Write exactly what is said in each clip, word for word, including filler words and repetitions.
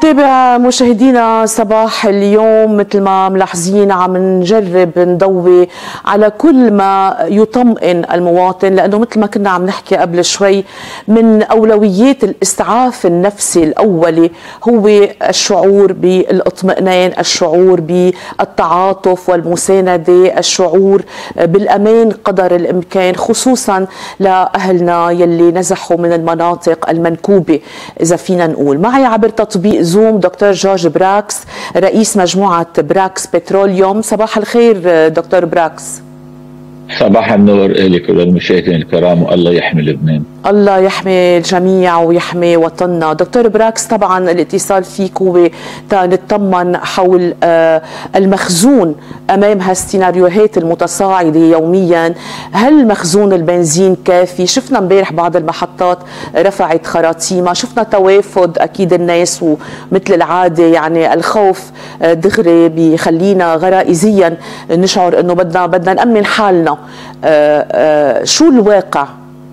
تابع مشاهدينا صباح اليوم، مثل ما ملاحظين عم نجرب نضوي على كل ما يطمئن المواطن، لأنه مثل ما كنا عم نحكي قبل شوي من أولويات الإسعاف النفسي الأولي هو الشعور بالاطمئنان، الشعور بالتعاطف والمساندة، الشعور بالأمان قدر الإمكان، خصوصا لأهلنا يلي نزحوا من المناطق المنكوبة إذا فينا نقول. معي عبر تطبيق زوم دكتور جورج براكس، رئيس مجموعة براكس بتروليوم. صباح الخير دكتور براكس. صباح النور لك وللمشاهدين الكرام، والله يحمي لبنان. الله يحمي الجميع ويحمي وطننا. دكتور براكس، طبعا الاتصال فيك هو نطمن حول المخزون امام هالسيناريوهات المتصاعده يوميا. هل مخزون البنزين كافي؟ شفنا امبارح بعض المحطات رفعت خراطيمها، شفنا توافد اكيد الناس، ومثل العاده يعني الخوف دغري بيخلينا غرائزيا نشعر انه بدنا بدنا نامن حالنا. شو الواقع؟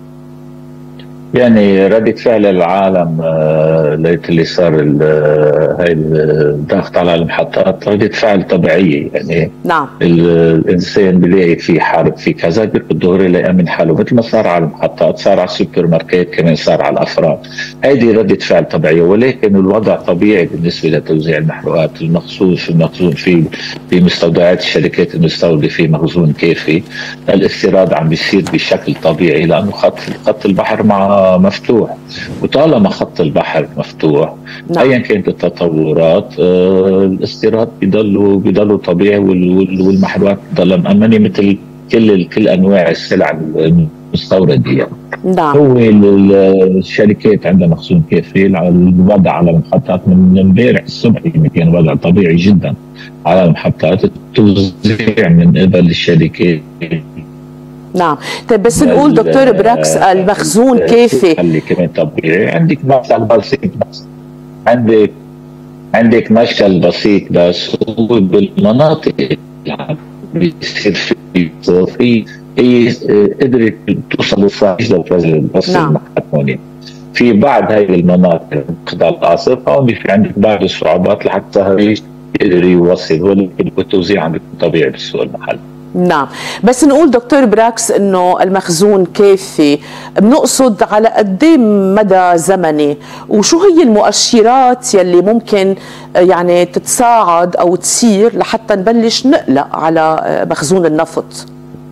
يعني ردة فعل العالم ليت اللي صار هاي الضغط على المحطات ردة فعل طبيعية. يعني نعم. الإنسان بيلاقي في حرب في كذا بده يأمن حاله، مثل ما صار على المحطات صار على السوبر ماركت، كمان صار على الأفراد. هذه ردة فعل طبيعية، ولكن الوضع طبيعي بالنسبة لتوزيع المحروقات. المخزون في المخزون في في مستودعات الشركات المستوردة في مخزون كافي. الاستيراد عم بيصير بشكل طبيعي لأنه خط خط البحر مع مفتوح، وطالما خط البحر مفتوح نعم. ايا كانت التطورات آه الاستيراد بيضلوا بيضلوا طبيعي، والمحروقات بتضل مأمنه مثل كل كل انواع السلع المستورده. يعني نعم. هو الشركات عندها مخزون كافي. الوضع على المحطات من امبارح الصبح كان وضع طبيعي جدا على المحطات. التوزيع من قبل الشركات نعم. طيب بس نقول دكتور براكس المخزون كافي. خلي كمان طبيعي. عندك مشكل بسيط بس عندك عندك مشكل بسيط بس هو بالمناطق اللي بيصير في هي قدرت توصل للصعيد للفجر بس نعم. المحطونين في بعض هاي المناطق قطاع العاصفة، هون في عندك بعض الصعوبات لحتى هي يقدر يوصل، ولكن التوزيع عم بيكون طبيعي بالسوق المحلي. نعم. بس نقول دكتور براكس انه المخزون كافي، بنقصد على قد ايه مدى زمني؟ وشو هي المؤشرات يلي ممكن يعني تتساعد او تصير لحتى نبلش نقلق على مخزون النفط؟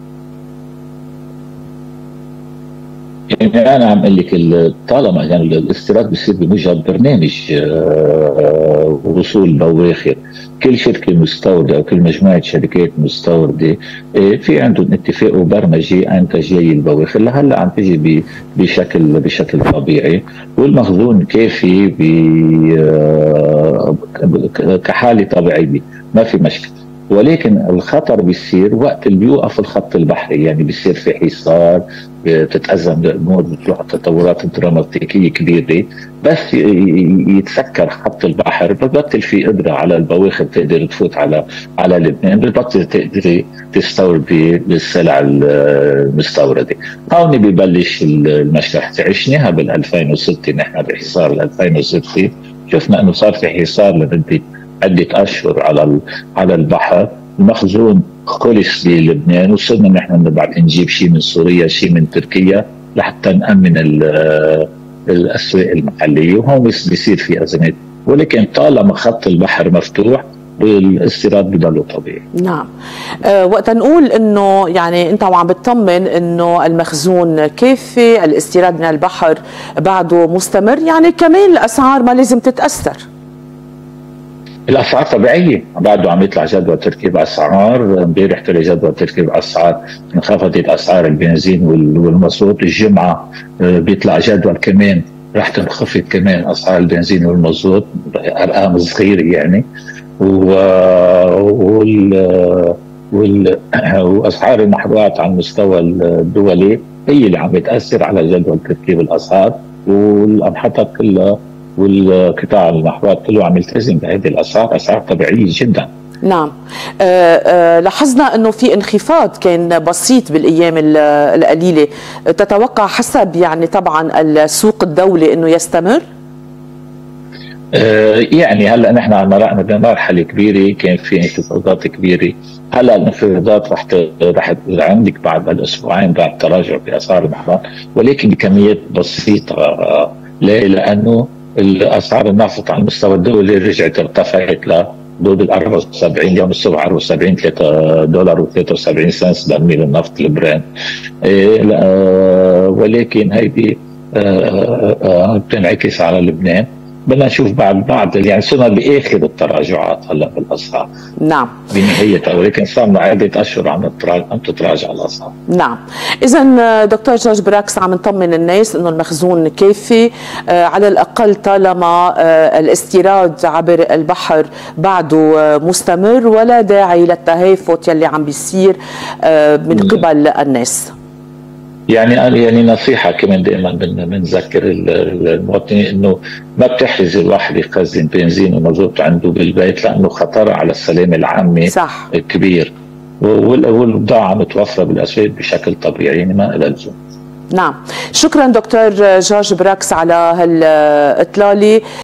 يعني انا عم اقول لك طالما يعني الاستيراد بيصير بموجب برنامج وصول بواخر، كل شركه مستورده او كل مجموعه شركات مستورده في عندهم اتفاق وبرمجه عن تجهيز البواخر. لهلا عم تجي بشكل بشكل طبيعي، والمخزون كافي كحاله طبيعيه، ما في مشكله. ولكن الخطر بيصير وقت اللي بيوقف الخط البحري، يعني بيصير في حصار، بتتأزم الامور، بتروح تطورات دراماتيكيه كبيره. بس يتسكر خط البحر ببطل في قدره على البواخر تقدر تفوت على على لبنان، ببطل تقدر تستورد السلع المستورده. هون ببلش المشكله. عشناها بال ألفين وستة، نحن بحصار ألفين وستة شفنا انه صار في حصار لمده عدة أشهر على على البحر. المخزون خلص بلبنان، وصرنا نحن نبعث نجيب شيء من سوريا شيء من تركيا لحتى نأمن الأسواق المحلية، وهون بيصير في أزمات. ولكن طالما خط البحر مفتوح الاستيراد بضله طبيعي. نعم. أه وقت نقول انه يعني انت عم بتطمن انه المخزون كافي، الاستيراد من البحر بعده مستمر، يعني كمان الاسعار ما لازم تتاثر. الاسعار طبيعيه، بعده عم يطلع جدول تركيب اسعار. امبارح طلع جدول تركيب اسعار، انخفضت اسعار البنزين والمازوت. الجمعه بيطلع جدول كمان رح تنخفض كمان اسعار البنزين والمازوت، ارقام صغيره يعني. وال واسعار المحروقات على المستوى الدولي هي اللي عم بتاثر على جدول تركيب الاسعار، والمحطات كلها والقطاع المحروقات كله عم يلتزم بهذه الاسعار، اسعار طبيعيه جدا. نعم. أه أه لاحظنا انه في انخفاض كان بسيط بالايام القليله، تتوقع حسب يعني طبعا السوق الدولي انه يستمر؟ يعني هلا نحن مرقنا بمرحله كبيره كان في انخفاضات كبيره. هلا الانخفاضات رح رح عندك بعد الاسبوعين بعد تراجع باسعار النفط، ولكن بكميات بسيطه. ليه؟ لانه الاسعار النفط على المستوى الدولي رجعت ارتفعت لحدود ال أربعة وسبعين، اليوم الصبح أربعة وسبعين ثلاثة دولار وثلاثة وسبعين سنت برميل النفط البرنت. ولكن هيدي بتنعكس على لبنان. بدنا نشوف بعد بعد يعني صرنا باخر التراجعات هلا بالاسعار. نعم. بنهايتها، ولكن صارنا عده اشهر عم عم تتراجع الاسعار. نعم. اذا دكتور جورج براكس عم نطمن الناس انه المخزون كافي على الاقل طالما الاستيراد عبر البحر بعده مستمر، ولا داعي للتهافت يلي عم بيصير من قبل الناس. يعني يعني نصيحه كمان دائما بنذكر المواطنين انه ما بتحرز الواحد يخزن بنزين ومازوت عنده بالبيت، لانه خطر على السلامه العامه صح كبير، والبضاعه متوفره بالاسواق بشكل طبيعي، يعني ما لها لزوم. نعم. شكرا دكتور جورج براكس على هالاطلاله.